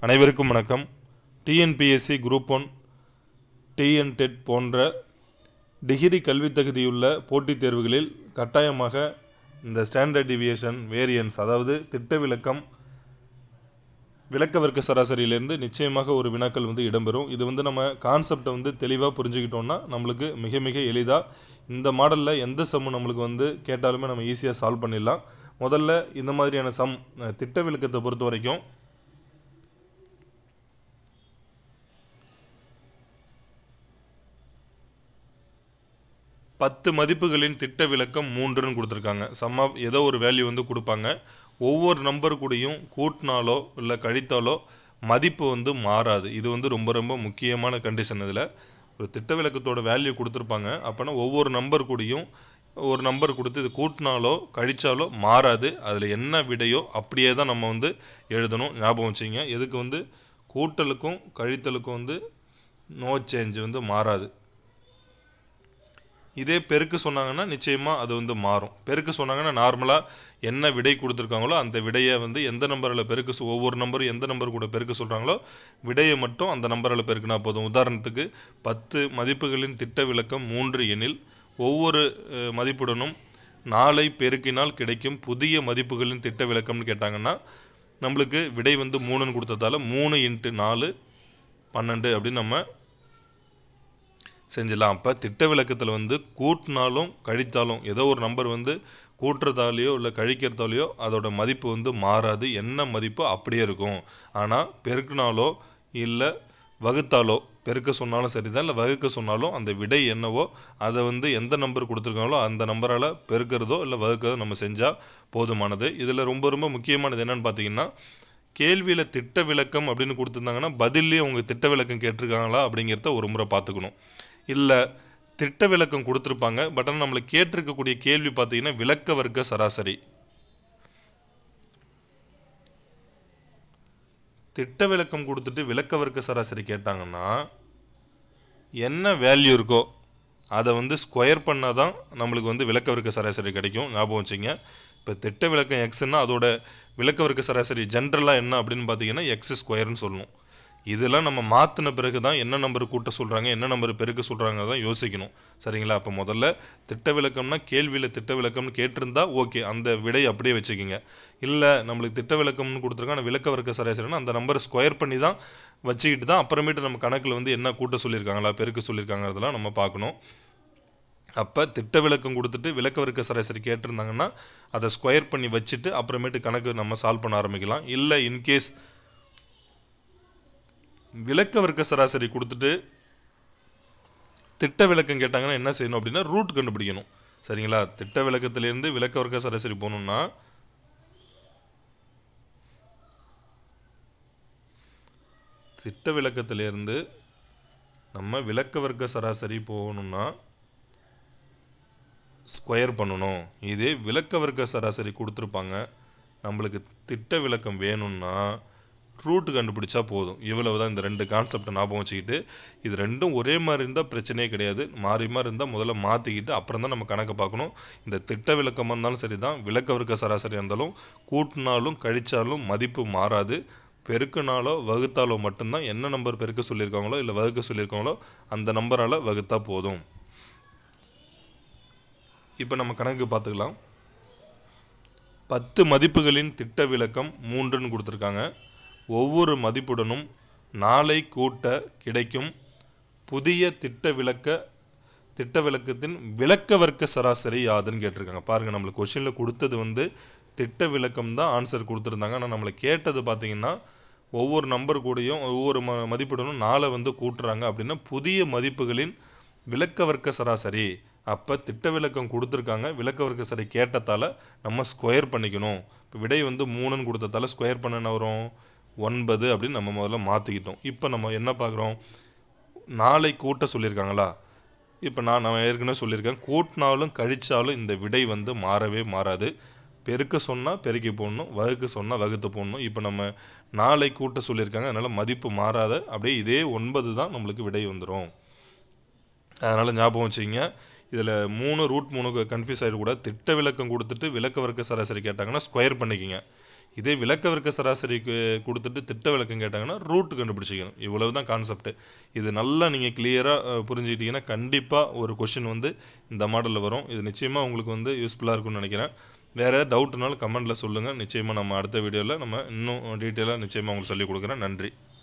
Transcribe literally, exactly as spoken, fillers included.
அனைவருக்கும் வணக்கம். TNPSC group one TN TET போன்ற டிகிரி கல்வி தகுதியுள்ள போட்டித் தேர்வுகளில் கட்டாயமாக இந்த ஸ்டாண்டர்ட் டிவியேஷன் வேரியன்ஸ், அதாவது திட்ட விலக்கம், விளக்க வர்க்க சராசரியிலேருந்து நிச்சயமாக ஒரு வினாக்கள் வந்து இடம்பெறும். இது வந்து நம்ம கான்செப்டை வந்து தெளிவாக புரிஞ்சுக்கிட்டோம்னா நம்மளுக்கு மிக மிக எளிதாக இந்த மாடலில் எந்த சம்மு நம்மளுக்கு வந்து கேட்டாலுமே நம்ம ஈஸியாக சால்வ் பண்ணிடலாம். முதல்ல இந்த மாதிரியான சம் திட்ட விலக்கத்தை பொறுத்த வரைக்கும் பத்து மதிப்புகளின் திட்ட விலக்கம் மூன்றுன்னு கொடுத்துருக்காங்க. சம் ஆஃப் ஏதோ ஒரு வேல்யூ வந்து கொடுப்பாங்க. ஒவ்வொரு நம்பர் கூடயும் கூட்டினாலோ இல்லை கழித்தாலோ மதிப்பு வந்து மாறாது. இது வந்து ரொம்ப ரொம்ப முக்கியமான கண்டிஷன். இதில் ஒரு திட்ட விலக்கத்தோட வேல்யூ கொடுத்துருப்பாங்க. அப்போனா ஒவ்வொரு நம்பர் கூடயும் ஒரு நம்பர் கொடுத்து இது கூட்டினாலோ கழித்தாலோ மாறாது. அதில் என்ன விடையோ அப்படியே தான் நம்ம வந்து எழுதணும். ஞாபகம் வச்சுங்க. எதுக்கு வந்து கூட்டலுக்கும் கழித்தலுக்கும் வந்து நோ சேஞ்ச் வந்து மாறாது. இதே பெருக்கு சொன்னாங்கன்னா நிச்சயமாக அது வந்து மாறும். பெருக்கு சொன்னாங்கன்னா நார்மலாக என்ன விடை கொடுத்துருக்காங்களோ அந்த விடையை வந்து எந்த நம்பரில் பெருக்கு, ஒவ்வொரு நம்பரும் எந்த நம்பர் கூட பெருக்க சொல்கிறாங்களோ விடையை மட்டும் அந்த நம்பரில் பெருக்குனா போதும். உதாரணத்துக்கு பத்து மதிப்புகளின் திட்ட விலக்கம் மூன்று எனில் ஒவ்வொரு மதிப்புடனும் நாலை பெருக்கினால் கிடைக்கும் புதிய மதிப்புகளின் திட்ட விலக்கம்னு கேட்டாங்கன்னா நம்மளுக்கு விடை வந்து மூணுன்னு கொடுத்ததால மூணு இன்ட்டு நாலு பன்னெண்டு அப்படின்னு நம்ம செஞ்சிடலாம். அப்போ திட்ட விலக்கத்தில் வந்து கூட்டினாலும் கழித்தாலும் ஏதோ ஒரு நம்பர் வந்து கூட்டுறதாலேயோ இல்லை கழிக்கிறதாலேயோ அதோட மதிப்பு வந்து மாறாது. என்ன மதிப்போ அப்படியே இருக்கும். ஆனால் பெருக்கினாலோ இல்லை வகுத்தாலோ, பெருக்க சொன்னாலும் சரி தான், இல்லை வகுக்க சொன்னாலும் அந்த விடை என்னவோ அதை வந்து எந்த நம்பர் கொடுத்துருக்காங்களோ அந்த நம்பரால் பெருக்கிறதோ இல்லை வகுக்கிறதோ நம்ம செஞ்சால் போதுமானது. இதில் ரொம்ப ரொம்ப முக்கியமானது என்னென்னு பார்த்தீங்கன்னா, கேள்வியில் திட்ட விலக்கம் அப்படின்னு கொடுத்துருந்தாங்கன்னா பதிலே அவங்க திட்ட விலக்கம் கேட்டிருக்காங்களா அப்படிங்கிறத ஒரு முறை பார்த்துக்கணும். இல்லை திட்ட விலக்கம் கொடுத்துருப்பாங்க, பட் ஆனால் நம்மளை கேட்டிருக்கக்கூடிய கேள்வி பார்த்தீங்கன்னா விளக்க வர்க்க சராசரி. திட்ட விலக்கம் கொடுத்துட்டு விளக்க வர்க்க சராசரி கேட்டாங்கன்னா என்ன வேல்யூ இருக்கோ அதை வந்து ஸ்கொயர் பண்ணால் தான் நம்மளுக்கு வந்து விளக்க வர்க்க சராசரி கிடைக்கும். ஞாபகம் வச்சுங்க. இப்போ திட்ட விலக்கம் எக்ஸ்ன்னா அதோட விளக்க வர்க்க சராசரி ஜென்ரலாக என்ன அப்படின்னு பார்த்தீங்கன்னா எக்ஸ் ஸ்கொயர்னு சொல்லணும். இதெல்லாம் நம்ம மாற்றின பிறகு தான் என்ன நம்பர் கூட்ட சொல்கிறாங்க என்ன நம்பர் பெருக்க சொல்கிறாங்க தான் யோசிக்கணும். சரிங்களா? அப்போ முதல்ல திட்ட விலக்கம்னா கேள்வியில் திட்ட விலக்கம்னு கேட்டிருந்தா ஓகே, அந்த விடை அப்படியே வச்சுக்கிங்க. இல்லை நம்மளுக்கு திட்ட விலக்கம்னு கொடுத்துருக்காங்க, விளக்க வர்க்க சராசரினா அந்த நம்பரை ஸ்கொயர் பண்ணி தான் வச்சுக்கிட்டு தான் அப்புறமேட்டு நம்ம கணக்கில் வந்து என்ன கூட்ட சொல்லியிருக்காங்களா பெருக்க சொல்லியிருக்காங்கிறதெல்லாம் நம்ம பார்க்கணும். அப்போ திட்ட விலக்கம் கொடுத்துட்டு விளக்க வர்க்க சராசரி கேட்டிருந்தாங்கன்னா அதை ஸ்கொயர் பண்ணி வச்சுட்டு அப்புறமேட்டு கணக்கு நம்ம சால்வ் பண்ண ஆரம்பிக்கலாம். இல்லை இன்கேஸ் விளக்க வர்க்க சராசரி கொடுத்துட்டு திட்ட விலக்கம் கேட்டாங்கன்னா என்ன செய்யணும் அப்படின்னா ரூட் கண்டுபிடிக்கணும். சரிங்களா? திட்ட விலக்கத்திலேருந்து விளக்க வர்க்க சராசரி போகணும்னா திட்ட விலக்கத்திலேருந்து நம்ம விளக்க வர்க்க சராசரி போகணும்னா ஸ்கொயர் பண்ணணும். இதே விளக்க வர்க்க சராசரி கொடுத்துருப்பாங்க, நம்மளுக்கு திட்ட விலக்கம் வேணும்னா ரூட் கண்டுபிடிச்சா போதும். இவ்வளவு தான். இந்த ரெண்டு கான்செப்டை ஞாபகம் வச்சுக்கிட்டு, இது ரெண்டும் ஒரே மாதிரி இருந்தால் பிரச்சனையே கிடையாது. மாறி மாறி இருந்தால் முதல்ல மாற்றிக்கிட்டு அப்புறம் தான் நம்ம கணக்கை பார்க்கணும். இந்த திட்ட விலக்கம் இருந்தாலும் சரி தான், விளக்க வர்க்க சராசரி இருந்தாலும் கூட்டினாலும் கழித்தாலும் மதிப்பு மாறாது. பெருக்கினாலோ வகுத்தாலோ மட்டும்தான் என்ன நம்பர் பெருக்க சொல்லியிருக்காங்களோ இல்லை வகுக்க சொல்லியிருக்காங்களோ அந்த நம்பரால் வகுத்தா போதும். இப்போ நம்ம கணக்கு பார்த்துக்கலாம். பத்து மதிப்புகளின் திட்ட விலக்கம் மூன்றுன்னு கொடுத்துருக்காங்க. ஒவ்வொரு மதிப்புடனும் நாளை கூட்ட கிடைக்கும் புதிய திட்ட விலக்க திட்ட விலக்கத்தின் விளக்க வர்க்க சராசரி யாதுன்னு கேட்டிருக்காங்க. பாருங்கள், நம்மளுக்கு கொஷினில் கொடுத்தது வந்து திட்ட விலக்கம் தான் ஆன்சர் கொடுத்துருந்தாங்க. ஆனால் நம்மளை கேட்டது பார்த்தீங்கன்னா ஒவ்வொரு நம்பர் கூடயும் ஒவ்வொரு ம மதிப்புடனும் நாளை வந்து கூட்டுறாங்க அப்படின்னா புதிய மதிப்புகளின் விளக்க வர்க்க சராசரி. அப்போ திட்ட விலக்கம் கொடுத்துருக்காங்க, விளக்க வர்க்க சரி கேட்டதால் நம்ம ஸ்கொயர் பண்ணிக்கணும். இப்போ விடை வந்து மூணுன்னு கொடுத்ததால ஸ்கொயர் பண்ண வரும் ஒன்பது அப்படின்னு நம்ம முதல்ல மாற்றிக்கிட்டோம். இப்போ நம்ம என்ன பார்க்குறோம், நாளை கூட்ட சொல்லியிருக்காங்களா? இப்போ நான் நான் ஏற்கனவே சொல்லியிருக்கேன், கூட்டினாலும் கழித்தாலும் இந்த விடை வந்து மாறவே மாறாது. பெருக்க சொன்னால் பெருக்கி போடணும், வகுக்க சொன்னால் வகுத்து போடணும். இப்போ நம்ம நாளை கூட்ட சொல்லியிருக்காங்க, அதனால் மதிப்பு மாறாத அப்படியே இதே ஒன்பது தான் நம்மளுக்கு விடை வந்துடும். அதனால் ஞாபகம் வச்சுக்கிங்க. இதில் மூணு ரூட் மூணுக்கு கன்ஃபியூஸ் ஆகிடக்கூடாது. திட்ட விலக்கம் கொடுத்துட்டு விளக்க வர்க்க சராசரி கேட்டாங்கன்னா ஸ்கொயர் பண்ணிக்கிங்க. இதே விளக்க வர்க்க சராசரிக்கு கொடுத்துட்டு திட்ட விளக்கம் கேட்டாங்கன்னா ரூட் கண்டுபிடிச்சிக்கணும். இவ்வளவு தான் கான்செப்ட். இது நல்லா நீங்கள் கிளியராக புரிஞ்சுக்கிட்டீங்கன்னா கண்டிப்பாக ஒரு கொஷின் வந்து இந்த மாடலில் வரும். இது நிச்சயமாக உங்களுக்கு வந்து யூஸ்ஃபுல்லாக இருக்கும்னு நினைக்கிறேன். வேறு ஏதாவது டவுட்னாலும் கமெண்ட்டில் சொல்லுங்கள். நிச்சயமாக நம்ம அடுத்த வீடியோவில் நம்ம இன்னும் டீட்டெயிலாக நிச்சயமாக உங்களுக்கு சொல்லிக் கொடுக்குறேன். நன்றி.